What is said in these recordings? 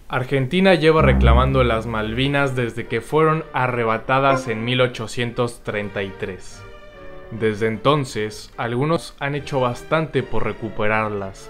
Argentina lleva reclamando las Malvinas desde que fueron arrebatadas en 1833. Desde entonces, algunos han hecho bastante por recuperarlas,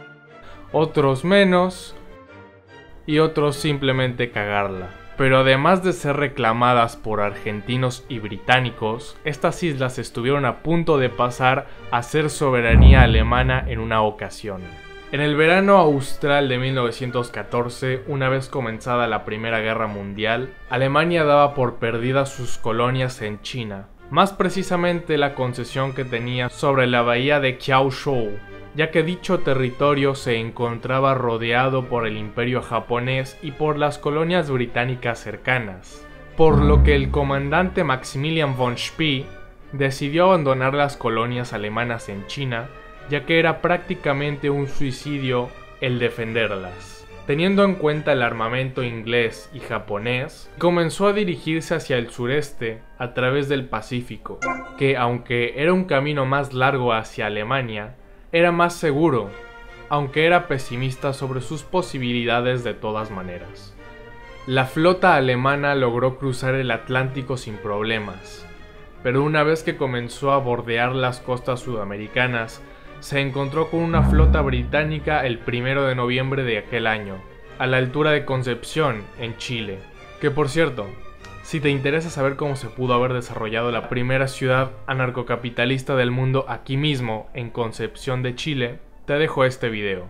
otros menos y otros simplemente cagarla. Pero además de ser reclamadas por argentinos y británicos, estas islas estuvieron a punto de pasar a ser soberanía alemana en una ocasión. En el verano austral de 1914, una vez comenzada la Primera Guerra Mundial, Alemania daba por perdidas sus colonias en China, más precisamente la concesión que tenía sobre la bahía de Kiaoshou, ya que dicho territorio se encontraba rodeado por el Imperio japonés y por las colonias británicas cercanas, por lo que el comandante Maximilian von Spee decidió abandonar las colonias alemanas en China, ya que era prácticamente un suicidio el defenderlas. Teniendo en cuenta el armamento inglés y japonés, comenzó a dirigirse hacia el sureste a través del Pacífico, que aunque era un camino más largo hacia Alemania, era más seguro, aunque era pesimista sobre sus posibilidades de todas maneras. La flota alemana logró cruzar el Atlántico sin problemas, pero una vez que comenzó a bordear las costas sudamericanas, se encontró con una flota británica el 1 de noviembre de aquel año, a la altura de Concepción, en Chile. Que por cierto, si te interesa saber cómo se pudo haber desarrollado la primera ciudad anarcocapitalista del mundo aquí mismo, en Concepción de Chile, te dejo este video.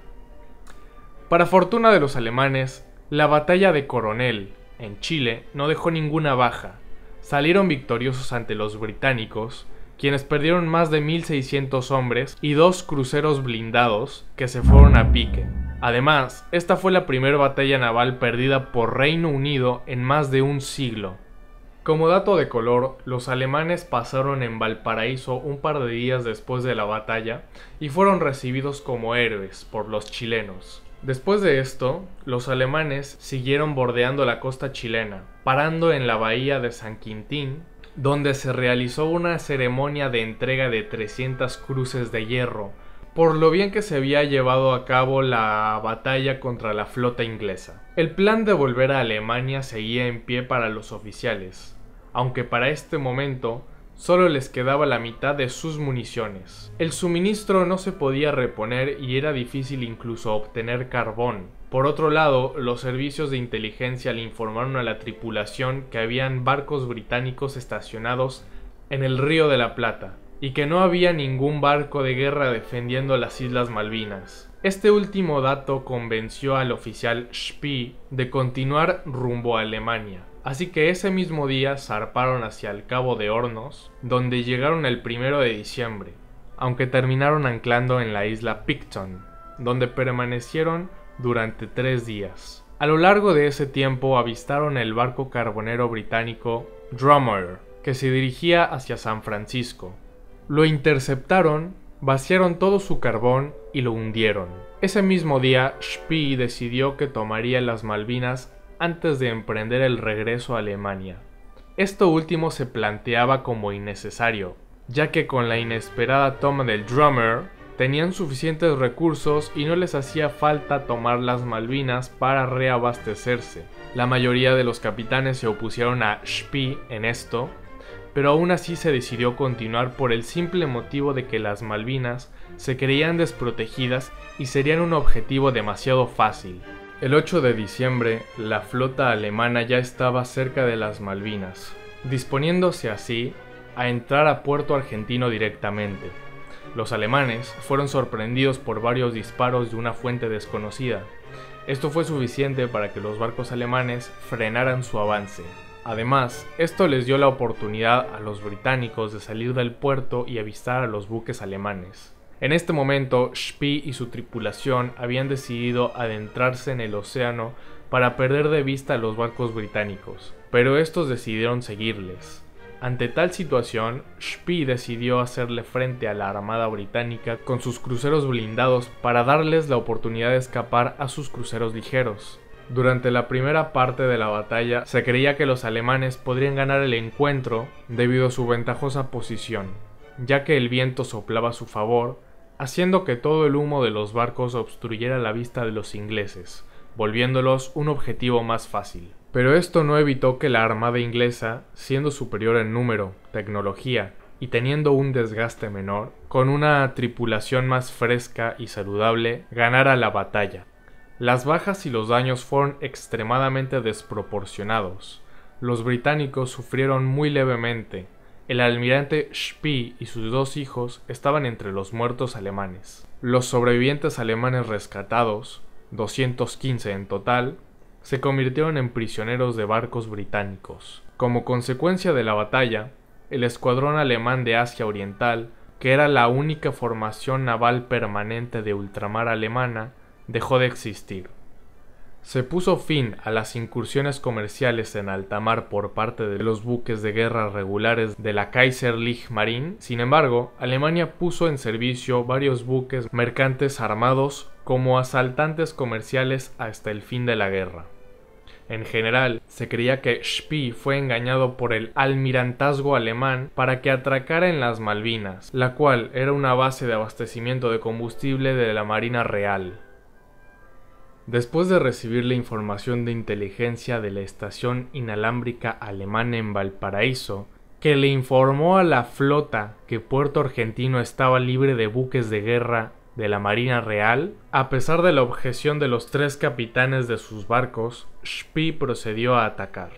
Para fortuna de los alemanes, la batalla de Coronel, en Chile, no dejó ninguna baja. Salieron victoriosos ante los británicos, quienes perdieron más de 1.600 hombres y 2 cruceros blindados que se fueron a pique. Además, esta fue la primera batalla naval perdida por Reino Unido en más de un siglo. Como dato de color, los alemanes pasaron en Valparaíso un par de días después de la batalla y fueron recibidos como héroes por los chilenos. Después de esto, los alemanes siguieron bordeando la costa chilena, parando en la bahía de San Quintín, donde se realizó una ceremonia de entrega de 300 cruces de hierro, por lo bien que se había llevado a cabo la batalla contra la flota inglesa. El plan de volver a Alemania seguía en pie para los oficiales, aunque para este momento solo les quedaba la mitad de sus municiones. El suministro no se podía reponer y era difícil incluso obtener carbón. Por otro lado, los servicios de inteligencia le informaron a la tripulación que habían barcos británicos estacionados en el Río de la Plata y que no había ningún barco de guerra defendiendo las Islas Malvinas. Este último dato convenció al oficial Spee de continuar rumbo a Alemania, así que ese mismo día zarparon hacia el Cabo de Hornos, donde llegaron el 1 de diciembre, aunque terminaron anclando en la isla Picton, donde permanecieron durante 3 días. A lo largo de ese tiempo avistaron el barco carbonero británico Drummer, que se dirigía hacia San Francisco. Lo interceptaron, vaciaron todo su carbón y lo hundieron. Ese mismo día, Spee decidió que tomaría las Malvinas antes de emprender el regreso a Alemania. Esto último se planteaba como innecesario, ya que con la inesperada toma del Drummer, tenían suficientes recursos y no les hacía falta tomar las Malvinas para reabastecerse. La mayoría de los capitanes se opusieron a Spee en esto, pero aún así se decidió continuar por el simple motivo de que las Malvinas se creían desprotegidas y serían un objetivo demasiado fácil. El 8 de diciembre, la flota alemana ya estaba cerca de las Malvinas, disponiéndose así a entrar a puerto argentino directamente. Los alemanes fueron sorprendidos por varios disparos de una fuente desconocida. Esto fue suficiente para que los barcos alemanes frenaran su avance. Además, esto les dio la oportunidad a los británicos de salir del puerto y avistar a los buques alemanes. En este momento, Spee y su tripulación habían decidido adentrarse en el océano para perder de vista a los barcos británicos, pero estos decidieron seguirles. Ante tal situación, Spee decidió hacerle frente a la armada británica con sus cruceros blindados para darles la oportunidad de escapar a sus cruceros ligeros. Durante la primera parte de la batalla, se creía que los alemanes podrían ganar el encuentro debido a su ventajosa posición, ya que el viento soplaba a su favor, haciendo que todo el humo de los barcos obstruyera la vista de los ingleses, volviéndolos un objetivo más fácil. Pero esto no evitó que la armada inglesa, siendo superior en número, tecnología y teniendo un desgaste menor, con una tripulación más fresca y saludable, ganara la batalla. Las bajas y los daños fueron extremadamente desproporcionados. Los británicos sufrieron muy levemente. El almirante Spee y sus 2 hijos estaban entre los muertos alemanes. Los sobrevivientes alemanes rescatados, 215 en total, se convirtieron en prisioneros de barcos británicos. Como consecuencia de la batalla, el escuadrón alemán de Asia Oriental, que era la única formación naval permanente de ultramar alemana, dejó de existir. Se puso fin a las incursiones comerciales en alta mar por parte de los buques de guerra regulares de la Kaiserliche Marine. Sin embargo, Alemania puso en servicio varios buques mercantes armados como asaltantes comerciales hasta el fin de la guerra. En general, se creía que Spee fue engañado por el almirantazgo alemán para que atracara en las Malvinas, la cual era una base de abastecimiento de combustible de la Marina Real. Después de recibir la información de inteligencia de la estación inalámbrica alemana en Valparaíso, que le informó a la flota que Puerto Argentino estaba libre de buques de guerra de la Marina Real, a pesar de la objeción de los 3 capitanes de sus barcos, Spee procedió a atacar.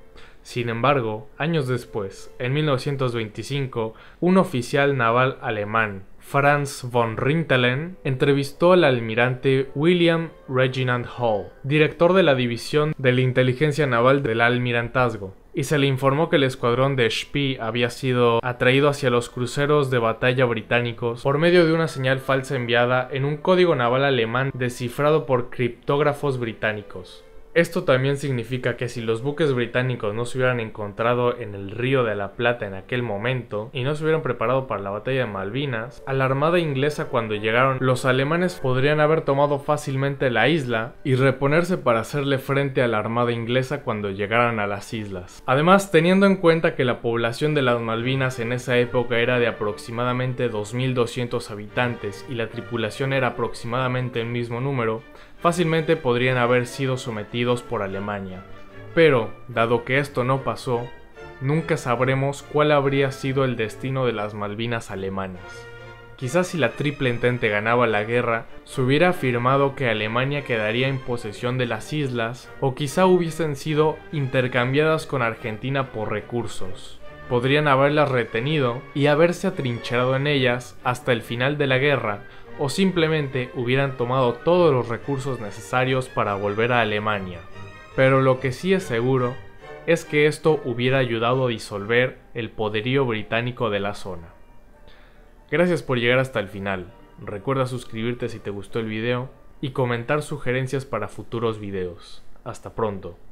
Sin embargo, años después, en 1925, un oficial naval alemán, Franz von Rintelen, entrevistó al almirante William Reginald Hall, director de la división de la inteligencia naval del almirantazgo, y se le informó que el escuadrón de Spee había sido atraído hacia los cruceros de batalla británicos por medio de una señal falsa enviada en un código naval alemán descifrado por criptógrafos británicos. Esto también significa que si los buques británicos no se hubieran encontrado en el Río de la Plata en aquel momento y no se hubieran preparado para la batalla de Malvinas, a la armada inglesa cuando llegaron, los alemanes podrían haber tomado fácilmente la isla y reponerse para hacerle frente a la armada inglesa cuando llegaran a las islas. Además, teniendo en cuenta que la población de las Malvinas en esa época era de aproximadamente 2.200 habitantes y la tripulación era aproximadamente el mismo número, fácilmente podrían haber sido sometidos por Alemania. Pero, dado que esto no pasó, nunca sabremos cuál habría sido el destino de las Malvinas alemanas. Quizás si la Triple Entente ganaba la guerra, se hubiera afirmado que Alemania quedaría en posesión de las islas, o quizá hubiesen sido intercambiadas con Argentina por recursos. Podrían haberlas retenido y haberse atrincherado en ellas hasta el final de la guerra, o simplemente hubieran tomado todos los recursos necesarios para volver a Alemania. Pero lo que sí es seguro es que esto hubiera ayudado a disolver el poderío británico de la zona. Gracias por llegar hasta el final. Recuerda suscribirte si te gustó el video y comentar sugerencias para futuros videos. Hasta pronto.